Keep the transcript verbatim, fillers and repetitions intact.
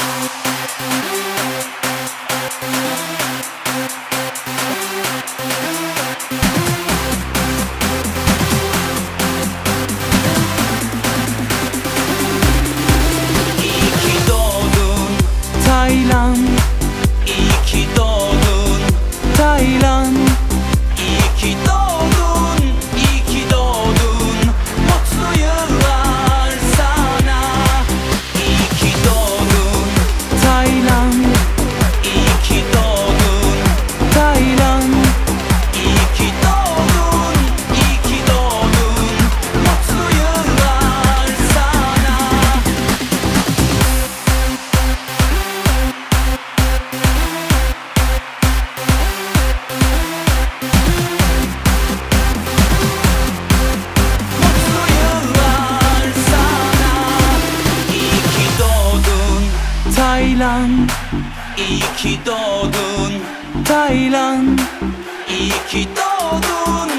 Taylan, iyi ki doğdun Taylan, iyi ki doğdun, iyi ki doğdun, mutlu yıllar sana. İyi ki doğdun Taylan, iyi ki doğdun Taylan, iyi ki doğdun, iyi ki doğdun, mutlu yıllar sana. Taylan, iyi ki doğdun Taylan, iyi ki doğdun.